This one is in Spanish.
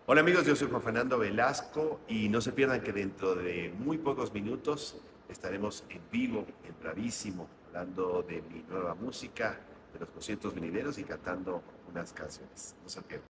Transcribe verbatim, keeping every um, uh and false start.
Hola amigos, yo soy Juan Fernando Velasco y no se pierdan que dentro de muy pocos minutos estaremos en vivo, en Bravísimo, hablando de mi nueva música, de los conciertos venideros y cantando unas canciones. No se pierdan.